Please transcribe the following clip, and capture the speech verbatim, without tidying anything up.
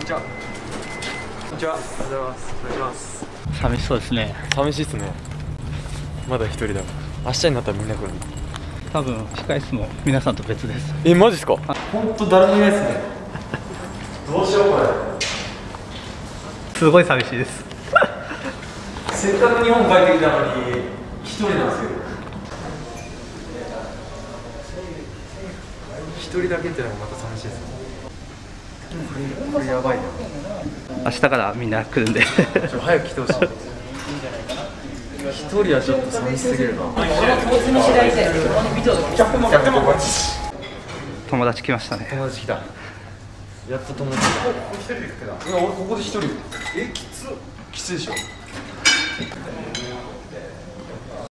ちは。こんにちは。おはようございます。お願いします。 寂しそうですね。 寂しいっすね。まだ一人だ。明日になったらみんな来るの。 多分控え室も皆さんと別です。 え、マジっすか。本当誰もいないですね。どうしようこれ。 すごい寂しいです。 せっかく日本帰ってきたのに一人なんですよ。一人だけってのがまた寂しいですね。これ、これやばいな。 明日からみんな来るんでちょ早く来てほしい。一人はちょっと寂しすぎるな。 友達来ましたね。 友達来た。やっと友達来た。一人で来てた。いや、俺ここで一人。え、きつ。きついでしょ。